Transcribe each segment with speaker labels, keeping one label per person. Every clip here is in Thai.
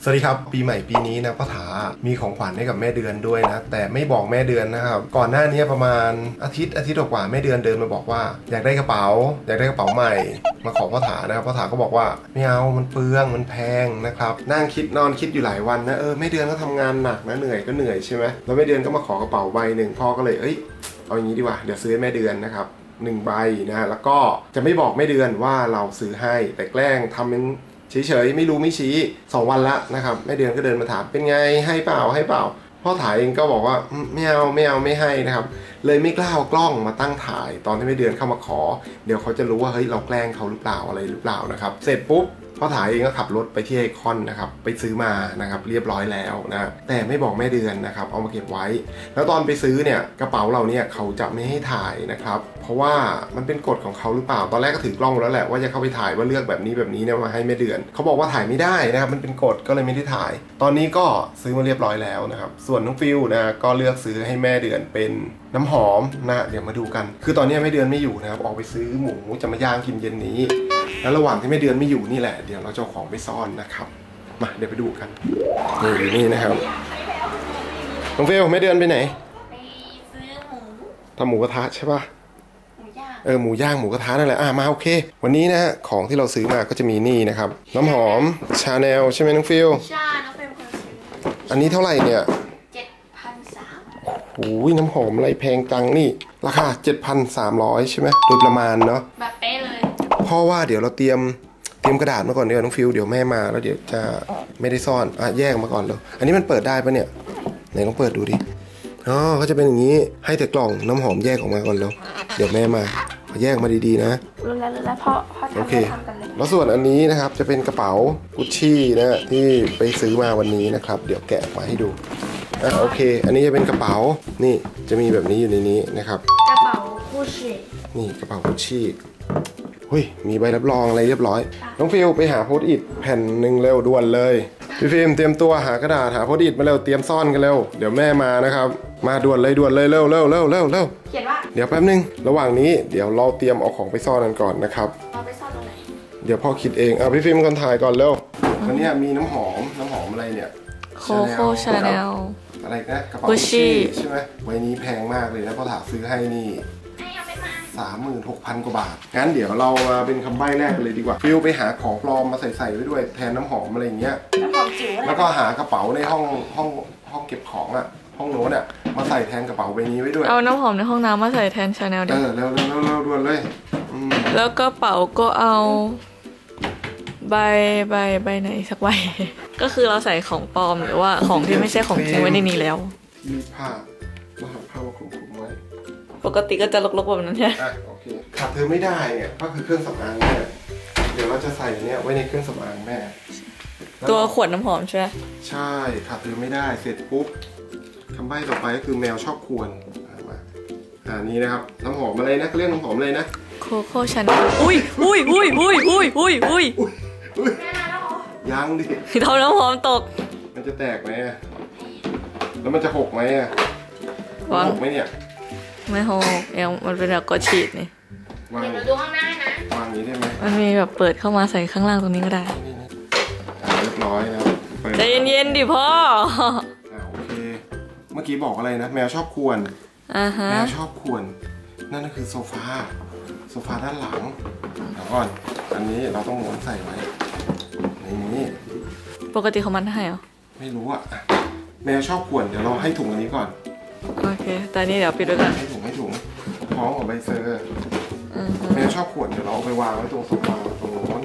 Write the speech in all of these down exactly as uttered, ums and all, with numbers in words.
Speaker 1: สวัสดีครับปีใหม่ปีนี้นะป้าถามีของขวัญให้กับแม่เดือนด้วยนะแต่ไม่บอกแม่เดือนนะครับก่อนหน้านี้ประมาณอาทิตย์อาทิตย์กว่าแม่เดือนเดินมาบอกว่าอยากได้กระเป๋าอยากได้กระเป๋าใหม่มาขอป้าถานะครับป้าถาก็บอกว่าไม่เอามันเปลืองมันแพงนะครับนั่งคิดนอนคิดอยู่หลายวันนะเออแม่เดือนก็ทำงานหนักนะเหนื่อยก็เหนื่อยใช่ไหมแล้วแม่เดือนก็มาขอกระเป๋าใบหนึ่งพ่อก็เลยเอ้ยเอาอย่างนี้ดีกว่าเดี๋ยวซื้อให้แม่เดือนนะครับหนึ่งใบนะแล้วก็จะไม่บอกแม่เดือนว่าเราซื้อให้แต่แกล้งทำเป็นเฉยๆไม่รู้ไม่ชี้สองวันละนะครับแม่เดือนก็เดินมาถามเป็นไงให้เปล่าให้เปล่าพ่อถ่ายเองก็บอกว่าไม่เอาไม่เอาไม่ให้นะครับเลยไม่กล้าเอากล้องมาตั้งถ่ายตอนที่แม่เดือนเข้ามาขอเดี๋ยวเขาจะรู้ว่าเฮ้ยเราแกล้งเขาหรือเปล่าอะไรหรือเปล่านะครับเสร็จปุ๊บพ่อถ่ายเองก็ขับรถไปที่ไอคอนนะครับไปซื้อมานะครับเรียบร้อยแล้วนะแต่ไม่บอกแม่เดือนนะครับเอามาเก็บไว้แล้วตอนไปซื้อเนี่ยกระเป๋าเราเนี่ยเขาจะไม่ให้ถ่ายนะครับเพราะว่ามันเป็นกฎของเขาหรือเปล่าตอนแรกก็ถือกล้องแล้วแหละว่าจะเข้าไปถ่ายว่าเลือกแบบนี้แบบนี้เนี่ยมาให้แม่เดือนเขาบอกว่าถ่ายไม่ได้นะครับมันเป็นกฎก็เลยไม่ได้ถ่ายตอนนี้ก็ซื้อมาเรียบร้อยแล้วนะครับส่วนน้องฟิวนะก็เลือกซื้อให้แม่เดือนเป็นน้ำหอมนะเดี๋ยวมาดูกันคือตอนนี้แม่เดือนไม่อยู่นะครับออกไปซื้อหมูจะมาย่างกินเย็นนี้แล้วระหว่างที่แม่เดือนไม่อยู่นี่แหละเดี๋ยวเราจะเอาของไปซ่อนนะครับมาเดี๋ยวไปดูกันนี่อยู่นี่นะครับน้องฟิวแม่เดือนไปไหน
Speaker 2: ไปซื้อหมู
Speaker 1: ทำหมูกระทะใช่ป่ะ
Speaker 2: หมูย่าง
Speaker 1: เออหมูย่างหมูกระทะนั่นแหละอ่ะมาโอเควันนี้นะของที่เราซื้อมาก็จะมีนี่นะครับน้ำหอมชาแนลใช่ไหมน้องฟิว
Speaker 2: ใช่น้องเป็นคนซื้อ
Speaker 1: อันนี้เท่าไหร่เนี่ย
Speaker 2: เจ็ดพันสาม
Speaker 1: โอ้ยน้ำหอมอะไรแพงจังนี่ราคา เจ็ดพันสามร้อย ใช่ไหมโดยประมาณเนาะ
Speaker 2: แบบเป๊ะเลย
Speaker 1: เพราะว่าเดี๋ยวเราเตรียมเตรียมกระดาษมาก่อนเดี๋ยวน้องฟิวเดี๋ยวแม่มาแล้วเดี๋ยวจะไม่ได้ซ่อนอ่ะแยกมาก่อนเลยอันนี้มันเปิดได้ปะเนี่ยไหนลองเปิดดูดิอ๋อเขาจะเป็นอย่างนี้ให้แต่กล่องน้ำหอมแยกออกมาก่อนแล้วเดี๋ยวแม่มาแยกมาดีๆนะ
Speaker 2: รู้แล้วรู้แล้วพ่อพ่อทำ
Speaker 1: โอเค
Speaker 2: ทำกันเลย
Speaker 1: แล้วส่วนอันนี้นะครับจะเป็นกระเป๋ากุชชี่นะที่ไปซื้อมาวันนี้นะครับเดี๋ยวแกะออกมาให้ดูอ่ะโอเคอันนี้จะเป็นกระเป๋านี่จะมีแบบนี้อยู่ในนี้นะครับ
Speaker 2: กระเป๋ากุชชี่
Speaker 1: นี่กระเป๋ากุชชี่เฮ้ยมีใบรับรองอะไรเรียบร้อยน้องฟิลไปหาโพสต์อิทแผ่นหนึ่งเร็วด่วนเลยพี่ฟิล์มเตรียมตัวหากระดาษหาโพสต์อิทมาเร็วเตรียมซ่อนกันเร็วเดี๋ยวแม่มานะครับมาด่วนเลยด่วนเลยเร็วเร็วเร็วเร็วเร็ว
Speaker 2: เขียนว่า
Speaker 1: เดี๋ยวแป๊บนึงระหว่างนี้เดี๋ยวเราเตรียมเอาของไปซ่อนกันก่อนนะครับ
Speaker 2: เราไปซ่อนตรงไหน
Speaker 1: เดี๋ยวพ่อคิดเองอ่ะพี่ฟิล์มคนถ่ายก่อนเร็วอันนี้มีน้ำหอมน้ำหอมอะไรเนี่ย
Speaker 3: โคโค่ชาแนล
Speaker 1: อะไรนะกระเป๋ากุชชี่ใช่ไหมใบนี้แพงมากเลยนะพ่อถาซื้อให้นี่สามหมื่นหกพันกว่าบาทงั้นเดี๋ยวเรามาเป็นคำใบ้แรกกันเลยดีกว่าฟิวไปหาของปลอมมาใส่ใส่ไว้ด้วยแทนน้ำหอมอะไรอย่างเงี้ย
Speaker 2: น้ำหอมจิ๋ว
Speaker 1: แล้วก็หากระเป๋าในห้องห้องห้องเก็บของอะห้องโน้นอะมาใส่แทนกระเป๋าใบนี้ไว้ด้วย
Speaker 3: เอาน้ำหอมในห้องน้ำมาใส่แทนชาแนลดิ
Speaker 1: เออเร็วเร็วเร็วเร็วด่วนเลย
Speaker 3: แล้วก็เป๋าก็เอาใบใบใบไหนสักใบก็คือเราใส่ของปลอมหรือว่าของที่ไม่ใช่ของจริงไว้ในนี้แล้ว
Speaker 1: มีผ้ามาหาผ้ามาคลุมคลุมไว้
Speaker 3: ปกติก็จะลกๆแบบนั้นใช่
Speaker 1: อ่ะโอเคขาดเธอไม่ได้เนี่ยก็คือเครื่องสำอางแม่เดี๋ยวเราจะใส่เนี่ยไว้ในเครื่องสำอางแม่
Speaker 3: ตัวขวดน้ำหอมใช่ไหม
Speaker 1: ใช่ขาดเธอไม่ได้เสร็จปุ๊บคำใบ้ต่อไปก็คือแมวชอบควรมาอ่านี่นะครับน้ำหอมอะไรนะเขาเรียกน้ำหอมอะไรนะ
Speaker 3: โคโค่ชาแนลอุ้ยอุ้ยอุ้ยอุ้ยอุ้ยอุ้ยอุ้ย
Speaker 1: อุ้ยยังดิ
Speaker 3: ทำน้ำหอมตก
Speaker 1: มันจะแตกไหมอ่ะแล้วมันจะหกไหมอ่ะหกไหมเนี่ย
Speaker 3: ไม่หกเอวมันเป็นแบบกดฉีดนี่
Speaker 2: เดี๋ยวเราดูข้างหน้านะ
Speaker 1: วางนี้ได้ไหม
Speaker 3: มันมีแบบเปิดเข้ามาใส่ข้างล่างตรงนี้ก็ได้
Speaker 1: เรียบร้อยนะ
Speaker 3: ใจเย็นๆดิพ่อ
Speaker 1: โอเคเมื่อกี้บอกอะไรนะแมวชอบควรแมวชอบควรนั่นก็คือโซฟาโซฟาด้านหลังเดี๋ยวก่อนอันนี้เราต้องม้วนใส่ไว้ในนี้
Speaker 3: ปกติเขามันให้เหรอ
Speaker 1: ไม่รู้อ่ะแมวชอบควรเดี๋ยวเราให้ถุงอันนี้ก่อน
Speaker 3: โอเคแต่นี่เดี๋ยวปิดไว้ก่อน
Speaker 1: ให้ถุงให้ถุงพร้อมกับใบเซอร์แมวชอบขวดเดี๋ยวเราเอาไปวางไว้ตรงโซฟาตรงโน้น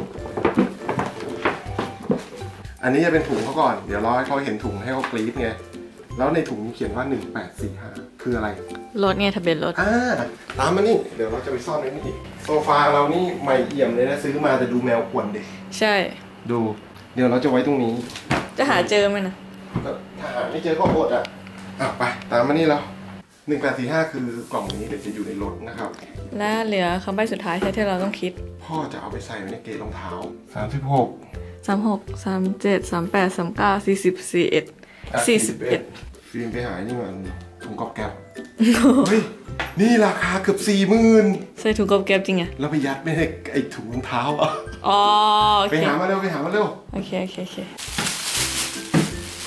Speaker 1: อันนี้จะเป็นถุงเขาก่อนเดี๋ยวเราให้เขาเห็นถุงให้เขากรี๊ดไงแล้วในถุงเขียนว่าหนึ่งแปดสี่ห้าคืออะไร
Speaker 3: รถเนี่ยทะเบียนรถ
Speaker 1: อ่าตามมานี่เดี๋ยวเราจะไปซ่อนไว้นี่โซฟาเรานี่ใหม่เอี่ยมเลยนะซื้อมาแต่ดูแมวขวนเด็ก
Speaker 3: ใช่
Speaker 1: ดูเดี๋ยวเราจะไว้ตรงนี้
Speaker 3: จะหาเจอไหมนะ
Speaker 1: ถ้าหาไม่เจอก็อดอ่ะอ่ะไปตามมานี่แล้วหนึ่งแปดสี่ห้าคือกล่องนี้เดี๋ยวจะอยู่ในรถนะครับ
Speaker 3: และเหลือคำใบ้สุดท้ายที่เราต้องคิด
Speaker 1: พ่อจะเอาไปใส่ไว้ในเกจรองเท้าสามสิบหก
Speaker 3: สามหกสามเจ็ดสามแปดสามเก้าสี่สิบสี่เอ็ดสี่สิบเอ็ด
Speaker 1: ฟิล์มไปหานี่มันถุงกอบแก๊บเฮ้ยนี่ราคาเกือบสี่หมื่น
Speaker 3: ใส่ถุงกอบแก๊บจริงอะ
Speaker 1: แล้วไปยัดไม่ได้ไอ้ถุงรองเท้าอ่ะ
Speaker 3: อ๋อ
Speaker 1: ไปหามาเร็วไปหามาเร็ว
Speaker 3: โอเคโอเคโอเค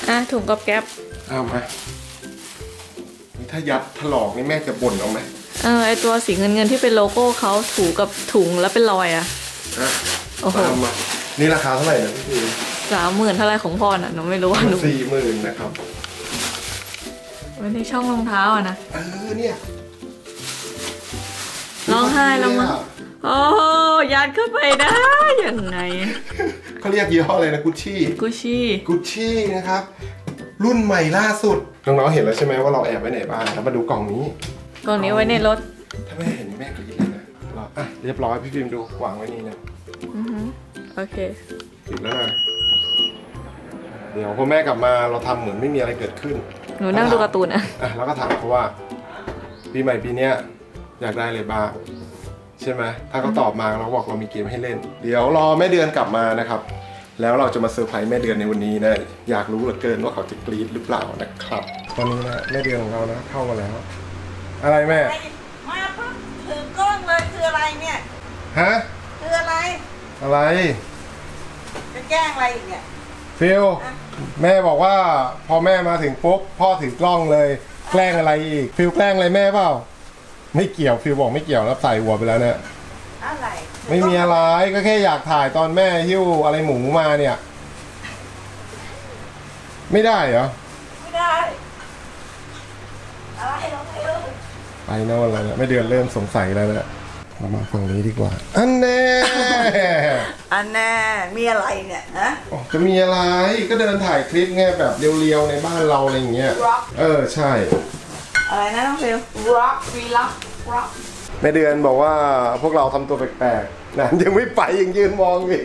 Speaker 3: อ่ะถุงกับแก๊ป
Speaker 1: เอามาถ้ายัดถลอกนี่แม่จะบ่นเอาไหม
Speaker 3: เออไอตัวสีเงินเงินที่เป็นโลโก้เขาถูกับถุงแล้วเป็นรอยอ่ะ
Speaker 1: อ่ะ
Speaker 3: โอ้โห
Speaker 1: เอามานี่ราคาเท่าไหร่นะพี่พี
Speaker 3: สามหมื่นเท่าไรของพ่อน่ะหนูไม่รู้ว่าหนู
Speaker 1: สี่หมื่นนะครับ
Speaker 3: ไว้ในช่องรองเท้าอ่ะนะ
Speaker 1: เออเนี่ย
Speaker 3: ร้องไห้ร้องมาโอ้ยัดเข้าไปได้ยังไง
Speaker 1: เขาเรียกยี่ห้ออะไรนะกุชชี่
Speaker 3: กุชชี่
Speaker 1: กุชชี่นะครับ รุ่นใหม่ล่าสุดน้องๆเห็นแล้วใช่ไหมว่าเราแอบไว้ไหนบ้างแล้วมาดูกล่องนี้
Speaker 3: กล่องนี้ไว้ในรถ
Speaker 1: ถ้าแม่เห็นนี่แม่กรี๊ดเลยนะเราอ่ะเรียบร้อยพี่ฟิล์มดูวางไว้นี่นะ
Speaker 3: อือฮึโอเค
Speaker 1: ปิดแล้วนะเดี๋ยวพอแม่กลับมาเราทำเหมือนไม่มีอะไรเกิดขึ้น
Speaker 3: หนูนั่งดูการ์ตูนอ่ะ
Speaker 1: อ่ะแล้วก็ถามเขาว่าปีใหม่ปีเนี้ยอยากได้อะไรบ้างใช่ไหมถ้าเขาตอบมาเราบอกเรามีเกมให้เล่น เดี๋ยวรอแม่เดือนกลับมานะครับแล้วเราจะมาเซอร์ไพรส์แม่เดือนในวันนี้นะอยากรู้เหลือเกินว่าเขาจะกรี๊ดหรือเปล่านะครับตอนนี้นะแม่เดือนของเรานะเข้ามาแล้ว อะไรแม่
Speaker 4: มาปุ๊บถือกล้องเลยคืออะไรเนี่ย
Speaker 1: ฮะ
Speaker 4: คืออะไร
Speaker 1: อะไร
Speaker 4: จะแกล้งอะไรอีกเนี่ย
Speaker 1: ฟิลแม่บอกว่าพอแม่มาถึงปุ๊บพ่อถือกล้องเลยแกล้งอะไรอีกฟิลแกล้งอะไรแม่เปล่าไม่เกี่ยวฟิลบอกไม่เกี่ยวแล้วใส่หัวไปแล้วเนี่ย
Speaker 4: อะไร
Speaker 1: ไม่มีอะไรก็แค่อยากถ่ายตอนแม่หิ้วอะไรหมูมาเนี่ย ไม่ได้เหรอ
Speaker 4: ไม่ได้อะไรเราไม่รู้
Speaker 1: ไปโน่นแล้วเนี่ยไม่เดือนเริ่มสงสัยแล้วเนี่ยเรามาฝั่งนี้ดีกว่าอันแน่
Speaker 4: อันแน่มีอะไรเนี่ยฮะ
Speaker 1: อ๋อจะมีอะไรก็เดินถ่ายคลิปไงแบบเรียวๆในบ้านเราอะไรอย่างเงี้ยเออใช่
Speaker 4: อะไรนะน้องฟิล
Speaker 2: rock we rock rock
Speaker 1: แม่เดือนบอกว่าพวกเราทำตัวแปลกๆนะยังไม่ไปยังยืนมองอีก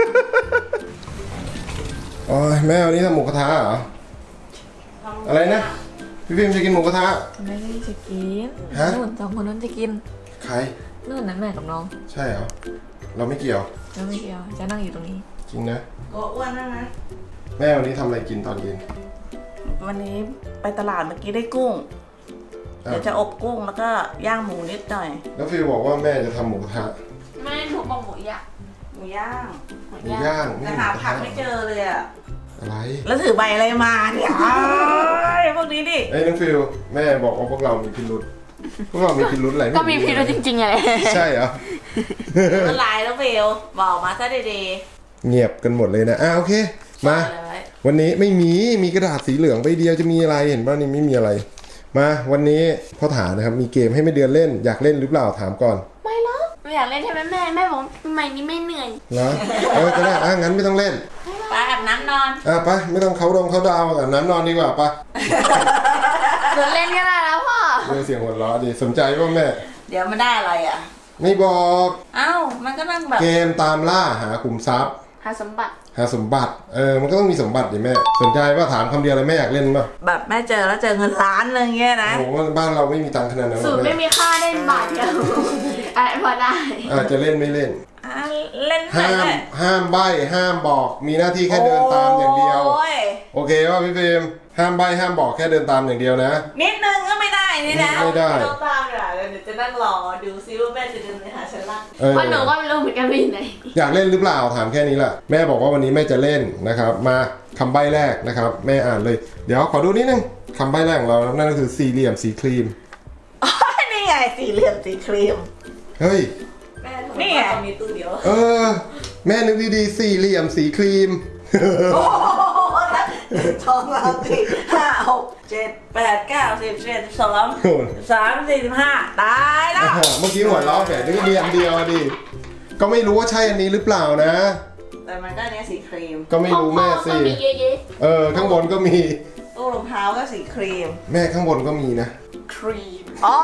Speaker 1: โอ้ยแม่วันนี้ทำหมูกระทะเหรออะไรนะพี่พิมจะกินหมูกระทะ
Speaker 3: ไม่ได้จะกิน
Speaker 1: ฮะ
Speaker 3: นู่นสองคนนั้นจะกิน
Speaker 1: ใคร
Speaker 3: นู่นนั้นแม่กับน้อง
Speaker 1: ใช่เหรอเราไม่เกี่ยว
Speaker 3: แล้วไม่เกี่ยวจะนั่งอยู่ตรงนี้
Speaker 1: จริงนะ
Speaker 4: ก็อ้วนนั่นนะ
Speaker 1: แม่วันนี้ทำอะไรกินตอนเย็น
Speaker 4: วันนี้ไปตลาดเมื่อกี้ได้กุ้ง
Speaker 1: อ่ะ
Speaker 4: เดี๋ยวจะอบกุ้งแล้วก็ย่างหมูนิดหน่อย
Speaker 1: แล้วฟิวบอกว่าแม่จะทำหมูกระทะ
Speaker 2: แม่ถูกบอกหมูยักษ์
Speaker 4: หมูย่าง
Speaker 2: หมู
Speaker 1: หมู
Speaker 2: ยักษ์
Speaker 1: ย่าง
Speaker 4: แต่
Speaker 1: ไม่
Speaker 4: หา
Speaker 1: มูกระ
Speaker 4: ผั
Speaker 1: ทะ
Speaker 4: กไม่เจอเลยอะ
Speaker 1: อะไร
Speaker 4: แล้วถือใบอะไรมาเนี่ยอ้ายพวกนี้ดิ
Speaker 1: เอ้ยน้องฟิวแม่บอกว่าพวกเรามีพิรุษพวกเรามีพิรุษอะไรไ
Speaker 2: ก็มีพิรุธจริงๆไง
Speaker 1: ใช่เหรอ
Speaker 4: มันลายแล้วฟิลบอกมาซะดี
Speaker 1: เงียบกันหมดเลยนะอ่ะโอเคมา
Speaker 4: ๆเลย
Speaker 1: วันนี้ไม่มีมีกระดาษสีเหลืองใบเดียวจะมีอะไรเห็นป่ะนี่ไม่มีอะไร มาวันนี้พ่อถามนะครับมีเกมให้แม่เดือนเล่นอยากเล่นหรือเปล่าถามก่อน
Speaker 2: ไม่หรอกไม่อยากเล่นใช่ไหมแม่แม่บอกใหม่นี้ไม่เหนื่อย
Speaker 1: เหรอเออก็ได้อ่ะงั้นไม่ต้องเล่น
Speaker 4: ไปอาบน้ำนอน
Speaker 1: อ่ะไปไม่ต้องเขาดงเขาดาวกับน้ำนอนดีกว่าไป
Speaker 2: หนูเล่นก็ได้แล้วพ่อ
Speaker 1: เรื่องเสียงหัวเราะดีสนใจป่ะแม่
Speaker 4: เดี๋ยวมันได้อะไรอ่ะ
Speaker 1: ไม่บอก
Speaker 4: เอ้ามันก็ต้องแบบ
Speaker 1: เกมตามล่าหาขุมทรัพย์
Speaker 2: หาสมบัติ
Speaker 1: หาสมบัติเออมันก็ต้องมีสมบัติดิแม่สนใจป่ะถามคำเดียวเลยแม่อยากเล่นป่ะ
Speaker 4: แบบแม่เจอแล้วเจอเงินล้านอะไรเงี้ยนะ
Speaker 1: โอ้โหบ้านเราไม่มีตังค์ขนาดนั้นหร
Speaker 2: สู
Speaker 1: อ
Speaker 2: ต
Speaker 1: ก
Speaker 2: ร
Speaker 1: แม่
Speaker 2: ไม่มีค่าเล่นบาทเดียวอะไรพอได้
Speaker 1: อาจจะเล่นไม่เล่น
Speaker 4: อ่ะเล่นไหน
Speaker 1: ห้าม
Speaker 4: เลย
Speaker 1: ห้ามใบ้ห้ามบอกมีหน้าที่แค่เดินตามอย่างเดียว
Speaker 4: โอ้ย
Speaker 1: โอเคป่ะพี่ฟิล์มห้ามใบ้ห้ามบอกแค่เดินตามอย่างเดียวนะ
Speaker 4: นิดนึงก็ไม่ได้นี่นะ
Speaker 1: ไม่ได้
Speaker 4: ต้องตามอ่ะเดี๋ยวจะนั่งรอดูซิว่าแม่จะเดินไปหาฉันละ
Speaker 1: เออ
Speaker 2: เพราะหนูก็ไม่รู้เหมือนกันว่าอยู่ไหน
Speaker 1: อยากเล่นหรือเปล่าถามแค่นี้แหละแม่บอกว่าวันนี้แม่จะเล่นนะครับ มาคำใบ้แรกนะครับ แม่อ่านเลย เดี๋ยวขอดูนิดนึงคำใบ้แรกของเรานั่นก็คือสี่เหลี่ยมสีครีม
Speaker 4: อ๋อนี่ไงสี่เหลี่ยมสีครีม
Speaker 1: เฮ้ย
Speaker 4: แม่นี่ไงมีตู้เดียว
Speaker 1: เออ แม่นึกดีๆสี่เหลี่ยมสีครีม
Speaker 4: โอ้โหสองสามสี่ห้าหกเจ็ดแปดเก้าสิบสิบเอ็ดสิบสองสามสี่สิบห้าตายแล้ว
Speaker 1: เมื่อกี้หัวเราะแบบนึกเรียนเดียวดิก็ไม่รู้ว่าใช่อันนี้หรือเปล่านะ
Speaker 4: แต่มันก็เนี้ยสีครีม
Speaker 1: ก็ไม่รู้แม่สิ
Speaker 2: พ่อก็มีเยอะ
Speaker 1: เออข้างบนก็มี
Speaker 4: ตู้รองเท้าก็สีครีม
Speaker 1: แม่ข้างบนก็มีนะ
Speaker 2: ๆครีม
Speaker 4: อ๋อ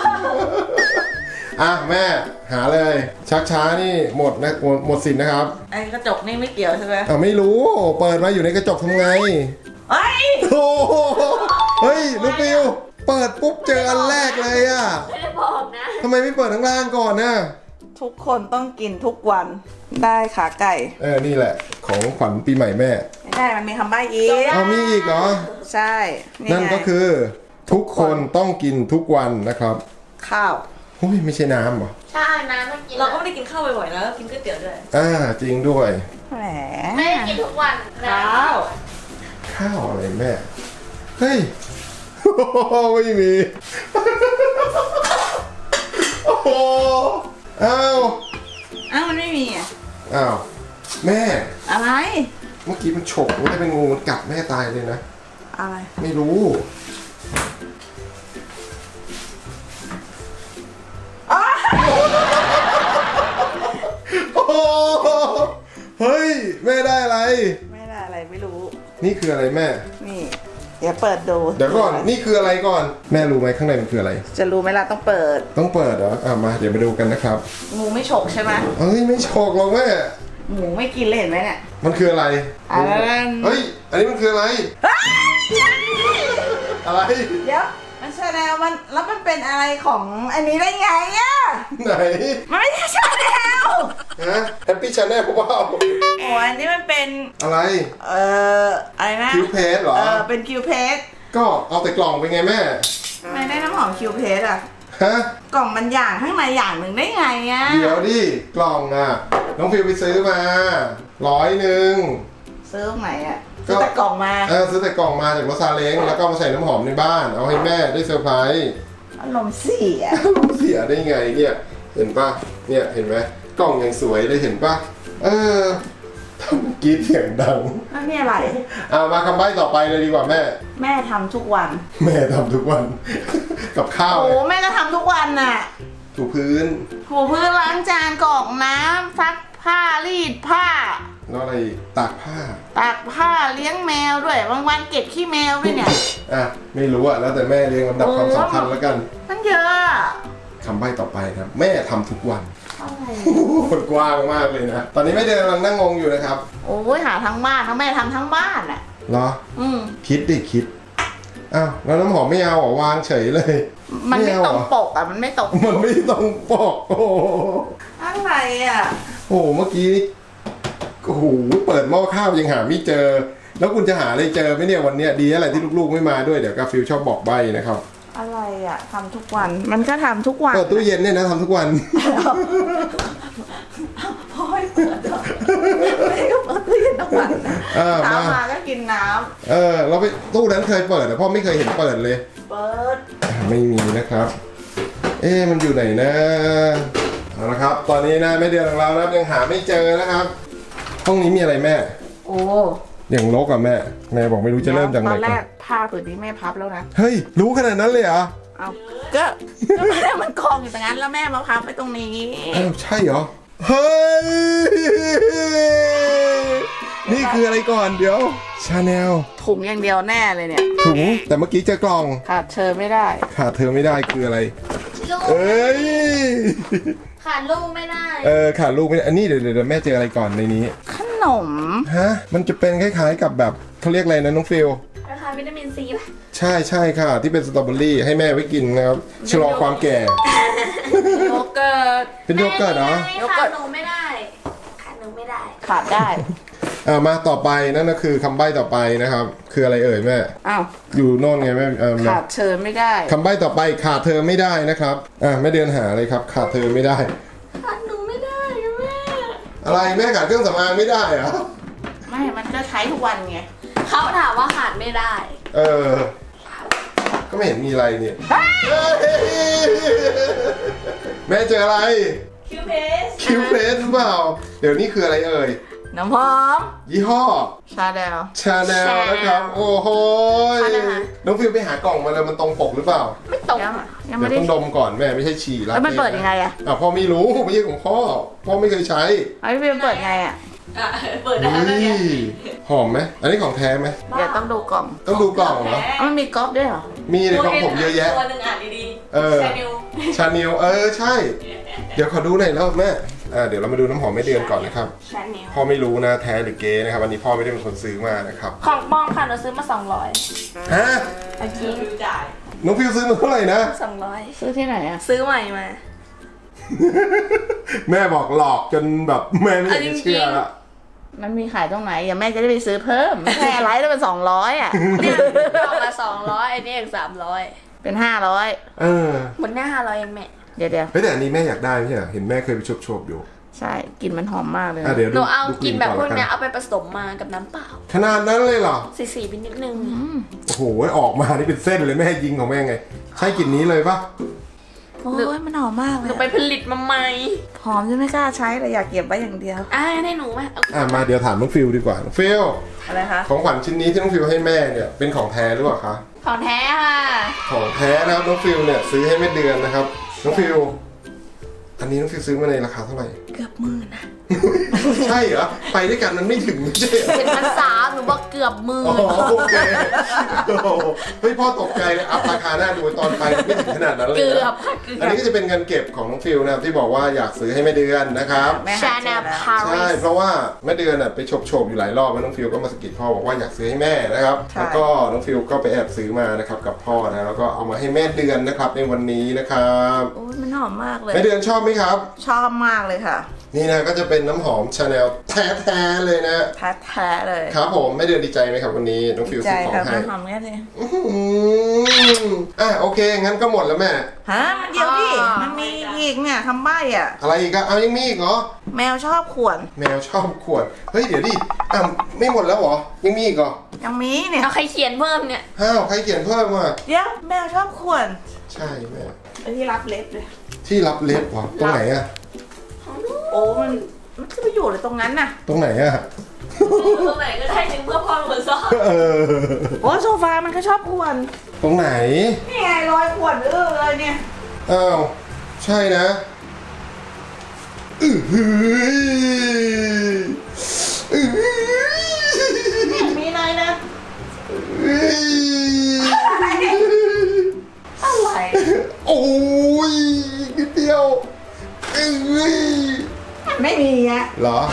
Speaker 1: อ่ะแม่หาเลย ชักช้านี่หมดนะหมดหมดสินนะครับ
Speaker 4: ไอ้กระจกนี่ไม่เกี่ยวใช่ไหม
Speaker 1: อ่ะไม่รู้เปิดมาอยู่ในกระจกทำไง
Speaker 4: เฮ้ย
Speaker 1: โอ้โหเฮ้ยลูกฟิวเปิดปุ๊บเจออันแรกเลยอ่ะ
Speaker 2: ไม่ได้บอกนะ
Speaker 1: ทำไมไม่เปิดข้างล่างก่อนนะ
Speaker 4: ทุกคนต้องกินทุกวันได้ขาไก่
Speaker 1: เออนี่แหละ ของขวัญปีใหม่แม่
Speaker 4: ไม่ได้มันมีคำใบ้อีก
Speaker 1: เอามีอีกเหรอ
Speaker 4: ใช่ไง
Speaker 1: นั่นก็คือ ทุกคนต้องกินทุกวันนะครับ
Speaker 4: ข้าว
Speaker 1: โอ้ยไม่ใช่น้ำเหรอ
Speaker 2: ใช่น้ำต้องกิน
Speaker 4: เราก็ไม่ได้กินข้าวบ่อยๆนะเรากินก๋วยเตี๋ยวด้วย
Speaker 1: อ่าจริงด้วย
Speaker 4: แหม
Speaker 2: ไม่ได้กินทุกวัน
Speaker 4: ข้าว
Speaker 2: ข
Speaker 1: ข้าวอะไรแม่เฮ้ยไม่มีโอ้โหอ้าว
Speaker 4: อ้าวมันไม่มีอ่ะ
Speaker 1: อ้าวแม่
Speaker 4: อะไร
Speaker 1: เมื่อกี้มันฉกไม่ได้เป็นงูมันกัดแม่ตายเลยนะ
Speaker 4: อะไร
Speaker 1: ไม่รู้โอ้เฮ้ยแม่ได้อะไร
Speaker 4: ไม่ได้อะไรไม่รู้
Speaker 1: นี่คืออะไรแม่
Speaker 4: นี่เดี๋ยวเปิดดู
Speaker 1: เดี๋ยวก่อนนี่คืออะไรก่อนแม่รู้ไหมข้างในมันคืออะไร
Speaker 4: จะรู้ไหมล่ะต้องเปิด
Speaker 1: ต้องเปิดเหรออ่ะมาเดี๋ยวมาดูกันนะครับ
Speaker 4: งูไม่ฉกใช่ไหม
Speaker 1: เฮ้ยไม่ฉกหรอกแม่
Speaker 4: หมูไม่กินเลยเห็นไหมเนี่ย
Speaker 1: มันคืออะไร
Speaker 4: อันนั้น
Speaker 1: เฮ้ยอันนี้มันคืออะไรอะไร
Speaker 4: เดี๋ยวมันชาแนลมันแล้วมันเป็นอะไรของอันนี้ได้ไงอ่ะ
Speaker 1: ไหน
Speaker 4: มันไม่ใช่ชาแนล
Speaker 1: ฮะแฮปปี้ชาแนลเปล่า
Speaker 4: โอ้อันนี้มันเป็น
Speaker 1: อะไร
Speaker 4: เอ่ออะไรนะ
Speaker 1: คิวเพสเหรอ
Speaker 4: เออเป็นคิวเพส
Speaker 1: ก็เอาแต่กล่องไปไงแม่
Speaker 4: ทำไมได้น้ำหอมคิวเพสอ่ะ
Speaker 1: ฮะ
Speaker 4: กล่องมันอย่างข้างในอย่างหนึ่งได้ไงอ่ะ
Speaker 1: เดี๋ยวดิกล่องอ่ะน้องฟิวไปซื้อมาร้อยหนึ่ง
Speaker 4: ซื้อตรงไหนอ่ะซื้อแต่กล่องมา
Speaker 1: เออซื้อแต่กล่องมาจากรถซาเล้งแล้วก็มาใส่น้ำหอมในบ้านเอาให้แม่ได้เซอร์ไพรส์
Speaker 4: อารมณ์เสีย
Speaker 1: ลูกเสียได้ไงเนี่ยเห็นปะเนี่ยเห็นไหมกล่องยังสวยเลยเห็นปะเออทำกรีดเสียงดัง
Speaker 4: แล้วนี่อะไร
Speaker 1: เอามาคำใบ้ต่อไปเลยดีกว่าแม่
Speaker 4: แม่ทำทุกวัน
Speaker 1: แม่ทำทุกวัน กับข้าว
Speaker 4: โอ้แม่ก็ทำทุกวันน่ะ
Speaker 1: ถูพื้น
Speaker 4: ถูพื้นล้างจานกรอกน้ำซักผ้ารีดผ้า
Speaker 1: แล้วอะไรอีกตากผ้า
Speaker 4: ตากผ้าเลี้ยงแมวด้วยบางวันเก็บขี้แมวด้วยเนี่ย
Speaker 1: อ่ะไม่รู้อะแล้วแต่แม่เรียงลำดับความสำคัญแล้วกัน
Speaker 4: มันเยอะอะ
Speaker 1: คำใบ้ต่อไปครับ แม่ทำทุกวัน
Speaker 4: อะไร
Speaker 1: คนกว้างมากเลยนะตอนนี้แม่เดินกำลังนั่งงงอยู่นะครับ
Speaker 4: โอ้ยหาทั้งบ้านทั้งแม่ทำทั้งบ้านอ่ะ
Speaker 1: เหรอ
Speaker 4: อืม
Speaker 1: คิดดิคิดอ้าวแล้วน้ำหอมไม่เอาเหรอวางเฉยเลย
Speaker 4: มันไม่
Speaker 1: เอา
Speaker 4: ตรง
Speaker 1: เหอ
Speaker 4: ปกอ่ะมันไม่ตรง
Speaker 1: มันไม่ต้องปอกโอ้โห
Speaker 4: อะไรอ่ะ
Speaker 1: โอ้โหเมื่อกี้โอ้โหเปิดหม้อข้าวยังหาไม่เจอ แล้วคุณจะหาอะไรเจอไหมเนี่ยวันเนี้ยดีอะไรที่ลูกๆไม่มาด้วยเดี๋ยวกาฟิลชอบบอกใบนะครับ
Speaker 4: อะไรอ่ะทำทุกวันมันก็ทำทุกวัน
Speaker 1: เปิดตู้เย็นเนี่ยนะทำทุกวัน
Speaker 4: พ่อให้เปิดเหรอแม่ก็เปิดตู้เย็นทุกวันนะ
Speaker 1: เออ
Speaker 4: เช้า
Speaker 1: มา
Speaker 4: มาก็กินน้
Speaker 1: เออเราไปตู้นั้นเคยเปิดแต่พ่อไม่เคยเห็นเปิดเลย
Speaker 4: ำเปิด
Speaker 1: อ่าไม่มีนะครับ เอ๊ะมันอยู่ไหนนะเอาละครับ ตอนนี้นะแม่เดือนของเรานะครับยังหาไม่เจอนะครับห้องนี้มีอะไรแม่
Speaker 4: โอ้
Speaker 1: อย่างรกอะแม่แม่บอกไม่รู้จะเริ่มจากไหน
Speaker 4: ตอนแร
Speaker 1: ก่อน
Speaker 4: กผ้าผืนนี้แม่พับแล้วนะ
Speaker 1: เฮ้ยรู้ขนาดนั้นเลยเหรอ
Speaker 4: เอาก็ก็แม่มันกองอยู่ตรงนั้นแล้วแม่มาพับไปตรงนี้
Speaker 1: อ้าวใช่เหรอเฮ้ยนี่คืออะไรก่อนเดี๋ยวชาแนล
Speaker 4: ถุงอย่างเดียวแน่เลยเนี่ย
Speaker 1: ถุงแต่เมื่อกี้เจอกล่อง
Speaker 4: ขาดเธอไม่ได้
Speaker 1: ขาดเธอไม่ได้คืออะไร
Speaker 2: ลูก
Speaker 1: เอ้ย
Speaker 2: ขาดลูกไม่ได้
Speaker 1: เออขาดลูกไม่ได้อันนี้เดี๋ยวเดี๋ยวแม่เจออะไรก่อนในนี้
Speaker 4: ขนม
Speaker 1: ฮะมันจะเป็นคล้ายๆกับแบบเขาเรียกอะไรนะน้องฟิล
Speaker 2: ราคาวิตามินซีป่ะ
Speaker 1: ใช่ใช่ค่ะที่เป็นสตรอเบอรี่ให้แม่ไว้กินนะครับชะลอความแก่
Speaker 4: โยเกิร์ต
Speaker 1: เป็นโยเกิร์ตเหรอ
Speaker 2: แม่ไม่ได้ขาดหนูไม่ได้ ขาดหนูไม่ได้
Speaker 4: ขาดได้
Speaker 1: อ่ามาต่อไปนั่นก็คือคำใบ้ต่อไปนะครับ คืออะไรเอ่ยแม่
Speaker 4: อ้าว
Speaker 1: อยู่โน่นไงแม่เออ
Speaker 4: ขาดเธอไม่ได้
Speaker 1: คำใบ้ต่อไปขาดเธอไม่ได้นะครับอ่าแม่เดินหาเลยครับ ขาดเธอไม่ได้
Speaker 2: ขาดหนูไม่ได้แม่
Speaker 1: อะไรแม่ขาดเครื่องสำอางไม่ได้เหรอ
Speaker 4: ไม่มันก็ใช้ทุกวันไง
Speaker 2: เขาถามว่าขาดไม่ได้
Speaker 1: เออ ก็ไม่เห็นมีอะไรเนี่ยเฮ้ยแม่เจออะไร
Speaker 4: คิวเพส
Speaker 1: คิวเพรสหรือเปล่าเดี๋ยวนี้คืออะไรเอ่ย
Speaker 4: น้ำหอม
Speaker 1: ยี่ห้อ
Speaker 4: ชาแนล
Speaker 1: ชาแนลนะครับ โอ้โหย
Speaker 2: ชาแนล
Speaker 1: น้องฟิวไปหากล่องมาเลยมันตรงปกหรือเปล่า
Speaker 2: ไม่ตก
Speaker 4: ยังยัง
Speaker 1: เดี๋
Speaker 4: ไม่
Speaker 1: ยว
Speaker 4: ได้
Speaker 1: ต้องดมก่อนแม่ไม่ใช่ฉี่ละ
Speaker 4: แล้วมันเปิดยังไงอะ
Speaker 1: อ่ะพ่อไม่รู้ไม่ใช่ของพ่อพ่อไม่เคยใช้
Speaker 4: ไอ้พี่เปิดไงอะ
Speaker 3: เปิดได้
Speaker 1: เฮ้ยหอมไหมอันนี้ของแท้ไหม
Speaker 4: เดี๋ยวต้องดูกล่อง
Speaker 1: ต้องดูกล่องเหรอ
Speaker 4: อ้าวมันมีก๊อปด้วยเหรอ
Speaker 1: มีในของผมเยอะแยะ
Speaker 3: ตัวหนึ่งอ่านดี
Speaker 1: เออ
Speaker 3: ๆชาแนล
Speaker 1: ชาเนลเออใช่ เดี๋ยวขอดูหน่อยแล้วแม่อ่าเดี๋ยวเรามาดูน้ำหอมแม่เดือนก่อนนะครับ
Speaker 2: ชาแนล
Speaker 1: พ่อไม่รู้นะแท้หรือเก๊นะครับอันนี้พ่อไม่ได้เป็นคนซื้อมานะครับ
Speaker 2: ของปลอมค่ะหนูซื้อมาสองร้อย
Speaker 1: ฮะ
Speaker 2: เมื่อกี้
Speaker 3: จ่าย
Speaker 1: น้องฟิวซื้อมาเท่าไหร่นะ
Speaker 2: สองร้อย
Speaker 4: ซื้อที่ไหนอะ
Speaker 2: ซื้อใหม่มา
Speaker 1: แม่บอกหลอกจนแบบแม่ไม่อยากจะเชื่อละ
Speaker 4: มันมีขายตรงไหนอย่าแม่จะได้ไปซื้อเพิ่มแค่ไรแล้วเป็นสองร้อยอะ
Speaker 2: เนี่ยกล่องละสองร้อยอันนี้เองสามร้อย
Speaker 4: เป็นห้าร้อย
Speaker 1: เออ
Speaker 2: หมดหน้าห้าร้อยเองแม่
Speaker 4: เดี๋ยวเดี๋ยว
Speaker 1: เฮ้ยแต่อันนี้แม่อยากได้ไม่ใช่เหรอเห็นแม่เคยไปชบชบๆอยู่
Speaker 4: ใช่กลิ่นมันหอมมากเลย
Speaker 1: อ่ะเดี๋ยว
Speaker 2: หนูเอา
Speaker 1: ดู
Speaker 2: กินแบบพวก
Speaker 1: ก่อ
Speaker 2: เนี้ย
Speaker 1: ละ
Speaker 2: เอาไปผสมมากับน้ำเปล่า
Speaker 1: ขนาดนั้นเลยเหรอ
Speaker 2: สีๆไปนิดนึง
Speaker 1: โอ้โหออกมานี่เป็นเส้นเลยแม่ยิงของแม่ไงใช่กลิ่นนี้เลยปะ
Speaker 4: โอ้ยมันหอมมากเล
Speaker 2: หนู
Speaker 4: ย
Speaker 2: ไปผลิตมาใหม่
Speaker 4: หอมจนไม่กล้าใช้เลยอยากเก็บไว้อย่างเดียว
Speaker 2: อ่าให้หนูไหมเอา
Speaker 1: อ่ะมาเดี๋ยวถามน้องฟิลดีกว่าน้องฟิล
Speaker 4: อะไรคะ
Speaker 1: ของขวัญชิ้นนี้ที่น้องฟิลให้แม่เนี่ยเป็นของแท้หรือเปล่าคะ
Speaker 2: ของแท้ค่ะ
Speaker 1: ของแท้นะครับน้องฟิลเนี่ยซื้อให้แม่เดือนนะครับน้องฟิลอันนี้น้องฟิลซื้อมาในราคาเท่าไหร่
Speaker 4: เกือบหมื่นนะ
Speaker 1: ใช่เหรอไปด้วยกันมันไม่ถึงไม่ใช่เหรอ
Speaker 2: เป็นภาษาหนูบอกเกือบหมือ
Speaker 1: อ๋อโอเคโอ้โหเฮ้ยพ่อตกใจเลยอัพราคาหน้าดูตอนไปไม่ถึงขนาดนั้นเลย
Speaker 2: เกือ
Speaker 1: นะ
Speaker 2: บค่ะเกือบ
Speaker 1: อันนี้ก็จะเป็นเงินเก็บของน้องฟิลนะครับที่บอกว่าอยากซื้อให้แม่เดือนนะครับ
Speaker 4: แม่หา
Speaker 2: ชา
Speaker 4: เจ
Speaker 2: แน
Speaker 4: อ
Speaker 2: ล
Speaker 4: แล้ว
Speaker 2: พา
Speaker 1: ใช่
Speaker 2: ริส
Speaker 1: เพราะว่าแม่เดือนน่ะไปโฉบๆอยู่หลายรอบแล้วน้องฟิลก็มาสะกิดพ่อบอกว่าอยากซื้อให้แม่นะครับแล้วก็น้องฟิลก็ไปแอบซื้อมานะครับกับพ่อนะแล้วก็เอามาให้แม่เดือนนะครับในวันนี้นะครับ
Speaker 4: โอ้ยมันหอมมากเลย
Speaker 1: แม่เดือนชอบไหมครับ
Speaker 4: ชอบมากเลยค่ะ
Speaker 1: นี่นะก็จะเป็นน้ำหอมชาแนลแท้ๆเลยนะ
Speaker 4: แท้ๆเลย
Speaker 1: ครับผมแม่เดือนดีใจไหมครับวันนี้น้องฟิล
Speaker 4: ใจ
Speaker 1: ซื้อของ
Speaker 4: ค่ะ
Speaker 1: ให้
Speaker 4: มันหอมแค่นี้
Speaker 1: อื้อหืออ่ะโอเคงั้นก็หมดแล้วแม่
Speaker 4: ฮะมันเดียวดิมันมีอีกเนี่ยคำใบ้อ่ะ
Speaker 1: อะไรอีกอะเอายังมีอีกเหรอ
Speaker 4: แมวชอบข่วน
Speaker 1: แมวชอบขวดเฮ้ยเดี๋ยวดิอ่ะไม่หมดแล้วเหรอยังมีอีกเหรอ
Speaker 4: ยังมีเนี่ย
Speaker 2: เอาใครเขียนเพิ่มเนี่ย
Speaker 1: ห้าวใครเขียนเพิ่มมา
Speaker 4: เดี๋ยวแมวชอบข่วน
Speaker 1: ใช่แม่
Speaker 4: ไอ้ที่รับเล็บเลย
Speaker 1: ที่รับเล็บเหรอตรงไหนอะ
Speaker 4: โอ้มันมันจะไปอยู่เลยตรงนั้นน่ะ
Speaker 1: ตรงไหนอะ
Speaker 2: ตรงไหนก็ได้ถึงเพื่อพ่อเป็นคนชอบ
Speaker 1: เออ
Speaker 4: โอ้โซฟามันก็ชอบข่วน
Speaker 1: ตรงไหน
Speaker 4: นี่ไงรอยข่วนเออเลยเนี่ย
Speaker 1: อ้าวใช่นะอือหืออือหือ
Speaker 4: เนี่ยมีอะไรนะ
Speaker 1: อื้อ
Speaker 4: อะไร
Speaker 1: โอ้ยนิดเดียวอื้อ
Speaker 4: ไม่มีอ่ะ
Speaker 1: เหรอ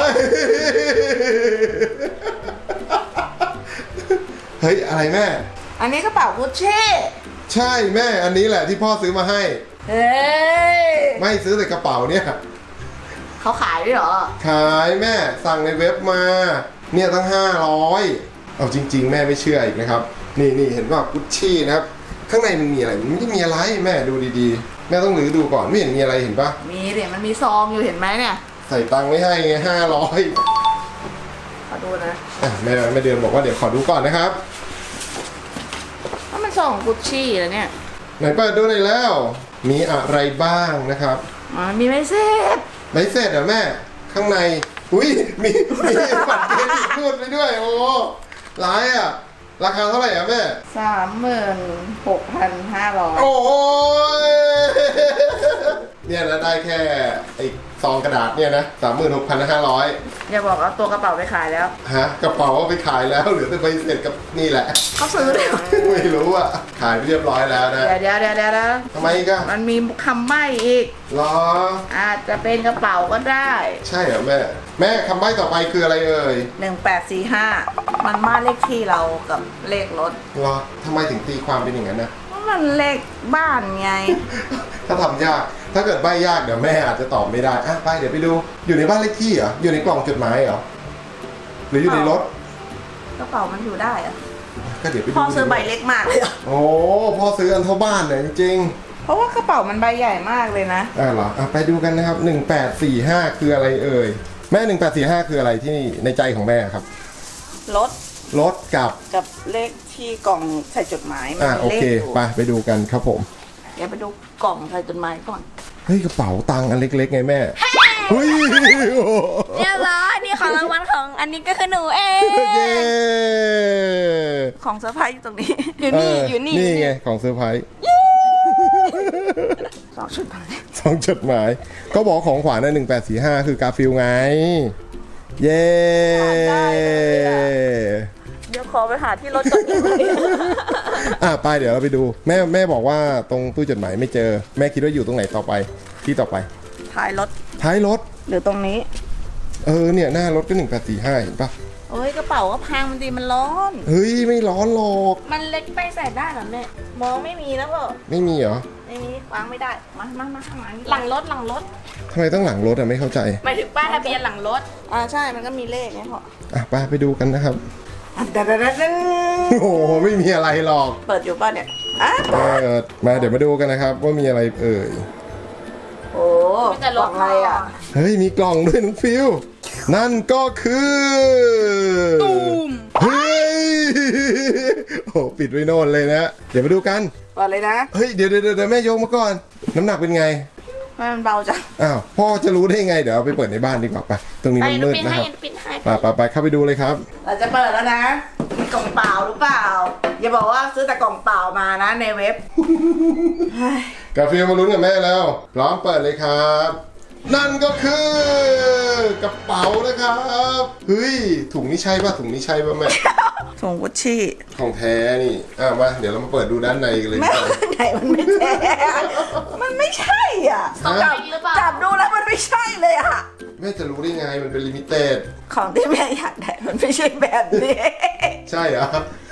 Speaker 1: เฮ้ย อะไรแม่
Speaker 4: อันนี้กระเป๋ากุชชี่
Speaker 1: ใช่แม่อันนี้แหละที่พ่อซื้อมาให้
Speaker 4: เฮ้ย
Speaker 1: ไม่ซื้อแต่กระเป๋าเนี่ย
Speaker 4: เขาขายด้วยเหรอ
Speaker 1: ขายแม่สั่งในเว็บมา เนี่ยตั้งห้าร้อยเอาจริง ๆ แม่ไม่เชื่ออีกนะครับ นี่นี่เห็นว่ากุชชี่นะครับ ข้างในมันมีอะไรมันไม่ได้มีอะไรแม่ดูดีๆ แม่ต้องรื้อดูก่อนไม่เห็นมีอะไรเห็นปะ
Speaker 4: มีเดี๋ยวมันมีซองอยู่เห็นไหมเนี่ย
Speaker 1: ใส่ตังค์ไม่ให้ไงห้าร้อย
Speaker 4: ขอดูนะ
Speaker 1: แม่แม่เดือนบอกว่าเดี๋ยวขอดูก่อนนะครับ
Speaker 4: ว่ามันซองของกุชชี่เหรอเนี่ย
Speaker 1: ไหนเปิดดูหน่อยแล้ว มีอะไรบ้างนะครับ
Speaker 4: อ๋อมีไม่เสร็จ
Speaker 1: ไม่เสร็จเหรอแม่ ข้างใน อุ้ยมีมีบัตรเครดิตรูดไปด้วย โอ้ร้ายอ่ะ ราคาเท่าไหร่อ่ะแม่
Speaker 4: สามหมื่นหกพันห้าร้อย
Speaker 1: โอ้ยเนี่ยนะได้แค่ไอ้ซองกระดาษเนี่ยนะสามหมื่นหกพันห้าร้อย
Speaker 4: อย่าบอกเอาตัวกระเป๋าไปขายแล้ว
Speaker 1: ฮะกระเป๋าเอาไปขายแล้วเหลือแต่ใบเสร็จกับนี่แหละ
Speaker 4: เขาซื้อเลย
Speaker 1: ไม่รู้อ่ะ ขายไปเรียบร้อยแล้วนะ
Speaker 4: เดี๋ยวเดี๋ยวเดี๋ยวเดี๋ยวเดี๋ยว
Speaker 1: ทำไมอีกัน
Speaker 4: มันมีคำใบ้อีก
Speaker 1: หรอ
Speaker 4: อาจจะเป็นกระเป๋าก็ได้
Speaker 1: ใช่เหรอแม่ แม่คำใบ้ต่อไปคืออะไรเอ่ย
Speaker 4: หนึ่งแปดสี่ห้ามันมาเลขที่เรากับเลขรถ
Speaker 1: หรอทำไมถึงตีความเป็นอย่างนั้นนะ
Speaker 4: เพราะมันเลขบ้านไง
Speaker 1: ถ้าทำยาก ถ้าเกิดใบ้ยากเดี๋ยวแม่อาจจะตอบไม่ได้ อ่ะไปเดี๋ยวไปดู อยู่ในบ้านเลขที่เหรอ อยู่ในกล่องจดหมายเหรอ หรืออยู่ในรถ
Speaker 4: กระเป๋ามันอยู่ได้อะ
Speaker 1: ก็เดี๋ยวไปดู
Speaker 4: พ่อซื้อใบเล็กมากเลยอะ
Speaker 1: โอ้พ่อซื้ออันเท่าบ้านเนี่ยจริง
Speaker 4: เพราะว่ากระเป๋ามันใบใหญ่มากเลยนะ
Speaker 1: ๆอ่ะเหรอ อ่ะไปดูกันนะครับหนึ่งแปดสี่ห้าคืออะไรเอ่ย แม่หนึ่งแปดสี่ห้าคืออะไรที่ในใจของแม่ครับ
Speaker 4: รถ
Speaker 1: รถกับ
Speaker 4: กับเลขที่กล่องใส่จดหมายมั
Speaker 1: อ่ะ
Speaker 4: มี
Speaker 1: โอ
Speaker 4: เลข
Speaker 1: เค
Speaker 4: อยู่
Speaker 1: ไปไปดูกันครับผม
Speaker 4: เดี๋ยวไปดูกล่องใส่จดหมายก่อน
Speaker 1: เฮ้ยกระเป๋าตังค์อันเล็กๆไงแม่เฮ้ย
Speaker 2: เรียบร้อยนี่ของรางวัลของอันนี้ก็คือหนูเอง
Speaker 1: เย้
Speaker 4: ของเซอร์ไพรส์อยู่ตรงนี้
Speaker 2: อยู่นี่อยู่นี่
Speaker 1: นี่ไงของเซอร์ไพรส์
Speaker 4: สองชุดหมาย
Speaker 1: สองจดหมาย ก็บอกของขวัญนะหนึ่งแปดสี่ห้าคือกาฟิลไง เย้
Speaker 4: เดี๋ยวขอไปหาที่รถก่อน
Speaker 1: อ่ะไปเดี๋ยวเราไปดู แม่แม่บอกว่าตรงตู้จดหมายไม่เจอ แม่คิดว่าอยู่ตรงไหนต่อไปที่ต่อไป
Speaker 4: ท้ายรถ
Speaker 1: ท้ายรถ
Speaker 4: หรือตรงนี้
Speaker 1: เออเนี่ยหน้ารถก็หนึ่งแปดสี่ห้าเห็นปะ
Speaker 4: โอ้ยกระเป๋าก็พังมันดีมันร้อน
Speaker 1: เฮ้ยไม่ร้อนหรอก
Speaker 2: มันเล็กไปใส่ได้เหรอแม่
Speaker 4: มองไม่มีแล้วเปล่า
Speaker 1: ไม่มีเหรอ
Speaker 4: ไม่มีวางไม่ได้ มามามาข้างหลัง
Speaker 2: หลังรถหลังรถ
Speaker 1: ทำไมต้องหลังรถอ่ะไม่เข้าใจ
Speaker 2: หมายถึงป้ายทะเบียนหลังรถ
Speaker 4: อ่าใช่มันก็มีเลขไงพ่อ
Speaker 1: อ่ะไปไปดูกันนะครับ
Speaker 4: อ่ะเดี๋ยวเดี๋ยวเดี๋ยวเดี๋ยว
Speaker 1: โอ้โหไม่มีอะไรหรอก
Speaker 4: เปิดอยู่ป่ะเนี่ยอ่ะ
Speaker 1: เออมาเดี๋ยวมาดูกันนะครับ ว่ามีอะไรเอ่ย
Speaker 4: โอ้
Speaker 2: มีแต่รถ
Speaker 4: กล่องอะไรอ่ะ
Speaker 1: เฮ้ยมีกล่องด้วยน้องฟิวนั่นก็คือตูมเฮ้ยโอ้ปิดไว้โน่นเลยนะเดี๋ยวมาดูกัน
Speaker 4: ก่อนเลยนะ
Speaker 1: เฮ้ยเดี๋ยวเดี๋ยวเดี๋ยวแม่ยกมาก่อนน้ำหนักเป็นไง
Speaker 4: มันเบาจัง
Speaker 1: อ้าวพ่อจะรู้ได้ไงเดี๋ยวเอาไปเปิดในบ้านดีกว่าไปตรงนี้มันมืดนะครับไปไปไปเข้าไปดูเลยครับ
Speaker 4: เราจะเปิดแล้วนะมีกล่องเปล่าหรือเปล่าอย่าบอกว่าซื้อแต่กล่องเปล่ามานะในเว็บ
Speaker 1: กาฟิวมาลุ้นกับแม่แล้วพร้อมเปิดเลยครับนั่นก็คือกระเป๋านะครับเฮ้ยถุงนี้ใช่ป่ะถุงนี้ใช่ป่ะแม่
Speaker 4: ถุงกุชชี่
Speaker 1: ของแท้นี่อ่ะมาเดี๋ยวเรามาเปิดดูด้านในกันเลย
Speaker 4: แม่ไหนมันไม่แท้มันไม่ใช่อ่ะจับจับดูแล้วมันไม่ใช่เลยอ่ะ
Speaker 1: แม่จะรู้ได้ไงมันเป็นลิมิเต็ด
Speaker 4: ของที่แม่อยากได้มันไม่ใช่แบบนี้
Speaker 1: ใช่เหรอ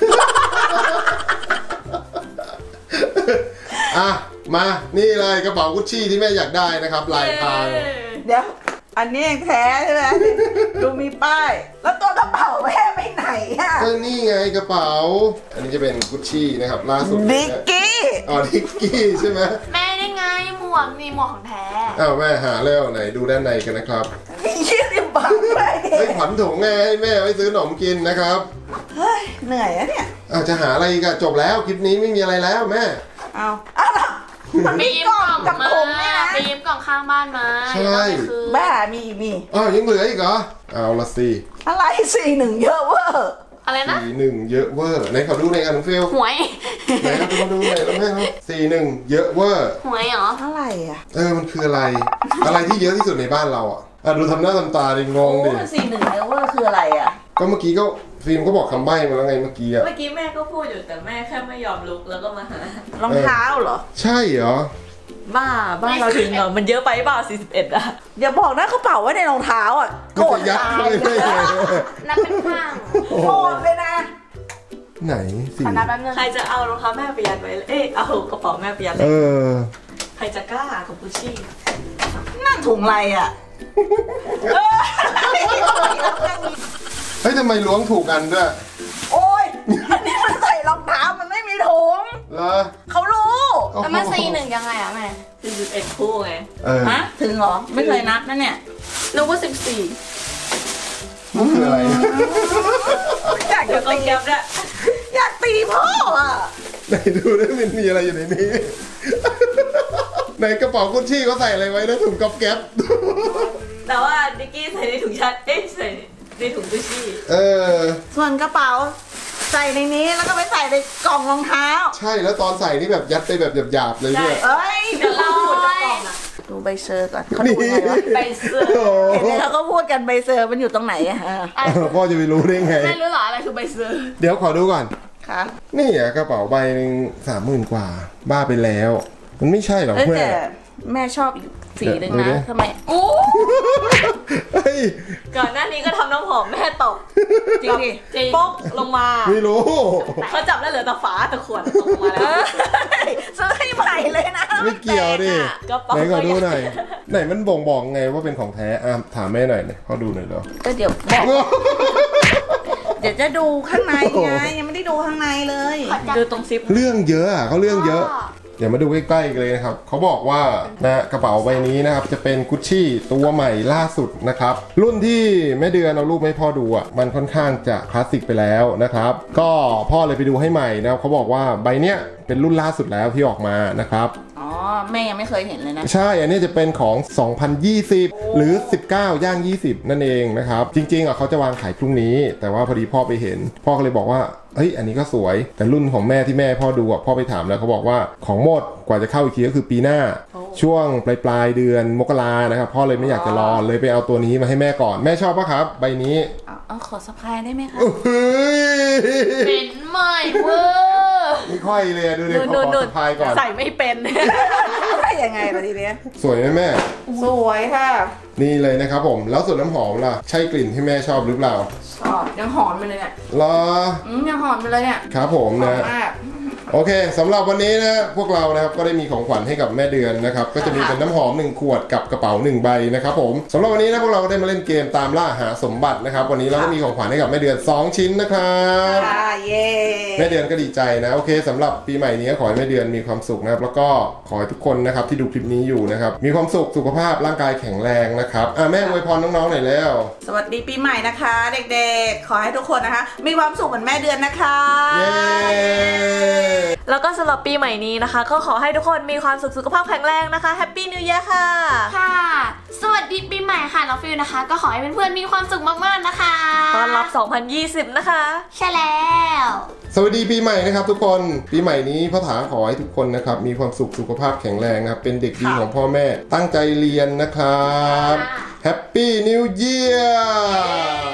Speaker 1: อ่ะมานี่เลยกระเป๋ากุชชี่ที่แม่อยากได้นะครับลายพราง
Speaker 4: เดี๋ยวอันนี้แท้ใช่ไหมดูมีป้ายแล้วตัวกระเป๋าแม่ไปไหนอ่ะ
Speaker 1: ก็นี่ไงกระเป๋าอันนี้จะเป็นกุชชี่นะครับล่าสุด
Speaker 4: ดิกกี้
Speaker 1: อ๋อดิกกี้ใช่ไหม
Speaker 2: แม่ได้ไงหมวกนี่หมวกของแท้
Speaker 1: อ้าวแม่หาแล้วไหนดูด้านในกันนะครับ
Speaker 4: มียี่สิบบาทเลย
Speaker 1: เฮ้ยขวัญถุงแม่ให้แม่ไว้ซื้อขนมกินนะครับ
Speaker 4: เฮ้ยเหนื่อยอะเนี่ย
Speaker 1: อาจจะหาอะไรกันจบแล้วคลิปนี้ไม่มีอะไรแล้วแม่
Speaker 4: เอาอ้าว
Speaker 2: มันมีกล่องกับผมเนี่ยนะมีกล่องข้างบ้านมา
Speaker 1: ใช่
Speaker 4: แม่มีมี
Speaker 1: อ๋อยังเหลืออีกเหรอเอาละสิ
Speaker 4: อะไรสี่หนึ่งเยอะเวอร์
Speaker 2: อะไรนะ
Speaker 1: สี่หนึ่งเยอะเวอร์ไหนขอดูในอันฟิล
Speaker 2: หวย
Speaker 1: ไหนครับมาดูหน่อยแล้วแม่ครับสี่หนึ่งเยอะเวอร์
Speaker 2: หวยเหรอ
Speaker 4: อะไรอ่ะ
Speaker 1: เออมันคืออะไรอะไรที่เยอะที่สุดในบ้านเราอ่ะอ่ะดูทำหน้าทำตาดิงงดิ
Speaker 4: สี่หนึ่งเยอะเวอร์คืออะไรอ่ะ
Speaker 1: ก็เมื่อกี้ก็ฟิล์มก็บอกคำใบ้มาแล้วไงเมื่อกี้อ่ะ
Speaker 3: เมื่อกี้แม่ก็พูดอยู่แต่แม่แค่ไม่ยอมลุกแล้วก็มาหาร
Speaker 4: องเท้าเหรอ
Speaker 1: ใช่เหรอ
Speaker 3: บ้าบ้าเราถึงเหรอมันเยอะไปบ้าสี่สิบเอ็ดอะ
Speaker 4: อย่าบอกนะกระเป๋าไว้ในรองเท้าอ่ะ
Speaker 1: โกรธยัดเลยได้ไง
Speaker 2: นับเป็นข้าง
Speaker 4: โกรธเลยนะ
Speaker 1: ไหนสิ
Speaker 3: ใครจะเอารองเท้าแม่ไปยัดไว้เอ๊ะเอากระเป๋าแม่ไปยัดเลยใครจะกล้ากับกุชชี่
Speaker 4: นั่นถุงอะไรอ่ะ
Speaker 1: เฮ้ยทำไมล้วงถูกกันด้วย
Speaker 4: โอ้ยอันนี้มันใส่รองเท้ามันไม่มีถุง
Speaker 1: เหรอ
Speaker 4: เขารู้
Speaker 2: แล้วมันสี่หนึ่งยังไงอ่ะแม่
Speaker 3: สี่สิบเอ็ดคู่ไง
Speaker 4: ฮะถึงเหรอไม่เคยนับนะเนี่ย
Speaker 2: นึกว่าสิบสี่
Speaker 1: มันคืออะไร
Speaker 4: อยากจะตี
Speaker 3: กับเนี่ย
Speaker 4: อยากตีพ่ออ่ะ
Speaker 1: ไหนดูได้มันมีอะไรอยู่ในนี้ในกระเป๋ากุชชี่เขาใส่อะไรไว้นะถุงก๊อบแก๊บ
Speaker 3: แต่ว่าดิกกี้ใส่ในถุงชัดเอ๊ะใส่ในถุงกุชชี่
Speaker 1: เออ
Speaker 4: ส่วนกระเป๋าใส่ในนี้แล้วก็ไปใส่ในกล่องรองเท้า
Speaker 1: ใช่แล้วตอนใส่นี่แบบยัดไปแบบหยาบๆเลยด้วย
Speaker 4: เอ้ย
Speaker 2: เดี๋ยวเรา
Speaker 4: ดูใบเซอร์ก่อนเขาดูไงวะ
Speaker 2: ใบเซอร์
Speaker 4: เห็นไหมเขาก็พูดกันใบเซอร์มันอยู่ตรงไหนอะ
Speaker 1: พ่อจะไปรู้ได้ไง
Speaker 2: ไม่รู้หรออะไรคือใบเซอร์
Speaker 1: เดี๋ยวขอดูก่อน
Speaker 4: ค่ะ
Speaker 1: นี่อะกระเป๋าใบหนึ่งสามหมื่นกว่าบ้าไปแล้วมันไม่ใช่หรอกแม่
Speaker 4: แม่ชอบอีกสีหนึ่งนะทำไมโอ้
Speaker 3: ก่อนหน้านี้ก็ทำน้ำหอมแม่ตกจริงดิป๊อกลงมา
Speaker 1: ไม่รู้
Speaker 3: เขาจับแล้วเหลือแต่ฝาแต่ขวดตกมาแล้ว
Speaker 4: ซื้อให้ใหม่เลยนะ
Speaker 1: ไม่เกี่ยวดิไหนขอดูหน่อยไหนมันบ่งบอกไงว่าเป็นของแท้อ่ะถามแม่หน่อยเลยขอดูหน่อยเหรอ
Speaker 4: ก็เดี๋ยวบอกเดี๋ยวจะดูข้างในไงยังไม่ได้ดูข้างในเลย
Speaker 3: ดูตรงซิป
Speaker 1: เรื่องเยอะอ่ะเขาเรื่องเยอะเดี๋ยวมาดูใกล้ๆกันเลยนะครับเขาบอกว่านะกระเป๋าใบนี้นะครับจะเป็นกุชชี่ตัวใหม่ล่าสุดนะครับรุ่นที่แม่เดือนเอารูปให้พ่อดูอ่ะมันค่อนข้างจะคลาสสิกไปแล้วนะครับก็พ่อเลยไปดูให้ใหม่นะเขาบอกว่าใบเนี้ยเป็นรุ่นล่าสุดแล้วที่ออกมานะครับ
Speaker 4: อ๋อแม่ยังไม่เคยเห็นเลยนะ
Speaker 1: ใช่อันนี้จะเป็นของสองพันยี่สิบหรือสิบเก้าย่างยี่สิบนั่นเองนะครับจริงๆอ่ะเขาจะวางขายพรุ่งนี้แต่ว่าพอดีพ่อไปเห็นพ่อก็เลยบอกว่าเฮ้ยอันนี้ก็สวยแต่รุ่นของแม่ที่แม่พ่อดูอ่ะพ่อไปถามแล้วเขาบอกว่าของหมดกว่าจะเข้าอีกทีก็คือปีหน้าช่วงปลายปลายเดือนมกรานะครับพ่อเลยไม่อยากจะรอเลยไปเอาตัวนี้มาให้แม่ก่อนแม่ชอบปะครับใบนี้
Speaker 4: เอาขอสะพายได้ไหมคะ
Speaker 2: เป็นใหม่เวอร์
Speaker 1: ไม่ค่อยเลยดูดิขอสะพายก่อน
Speaker 3: ใส่ไม่เป็น
Speaker 4: ได้ยังไงล่ะทีเนี้ย
Speaker 1: สวยไหมแม่
Speaker 4: สวยค่ะ
Speaker 1: นี่เลยนะครับผมแล้วส่วนน้ำหอมล่ะใช่กลิ่นที่แม่ชอบหรือเปล่า
Speaker 4: ชอบยังหอมไปเลยเนี่ย
Speaker 1: รอ
Speaker 4: อืมยังหอมไปเลยเนี่ย
Speaker 1: ครับผมนะโอเคสำหรับวันนี้นะพวกเรานะครับก็ได้มีของขวัญให้กับแม่เดือนนะครับก็จะมีเป็นน้ำหอมหนึ่งขวดกับกระเป๋าหนึ่งใบนะครับผมสำหรับวันนี้นะพวกเราก็ได้มาเล่นเกมตามล่าหาสมบัตินะครับวันนี้เราก็มีของขวัญให้กับแม่เดือนสองชิ้นนะครับ
Speaker 4: ค่ะเย้
Speaker 1: แม่เดือนก็ดีใจนะโอเคสำหรับปีใหม่นี้ขอให้แม่เดือนมีความสุขนะครับแล้วก็ขอให้ทุกคนนะครับที่ดูคลิปนี้อยู่นะครับมีความสุขสุขภาพร่างกายแข็งแรงนะครับอ่ะแม่อวยพรน้องๆหน่อยแล้ว
Speaker 4: สวัสดีปีใหม่นะคะเด็กๆขอให้ทุกคนนะคะมีความสุขเหมือนแม่เดือนนะคะ
Speaker 1: เย้
Speaker 3: แล้วก็สำหรับปีใหม่นี้นะคะก็ขอให้ทุกคนมีความสุขสุขภาพแข็งแรงนะคะแฮปปี้นิวเยียร์ค่ะ
Speaker 2: ค่ะสวัสดีปีใหม่ค่ะน้องฟิวนะคะก็ขอให้เพื่อนๆมีความสุขมากๆนะคะ
Speaker 3: ต้อนรับสองพันยี่สิบนะคะ
Speaker 2: ใช่แล้ว
Speaker 1: สวัสดีปีใหม่นะครับทุกคนปีใหม่นี้พ่อถาขอให้ทุกคนนะครับมีความสุขสุขภาพแข็งแรงนะครับเป็นเด็กดีของพ่อแม่ตั้งใจเรียนนะครับแฮปปี้นิวเยียร์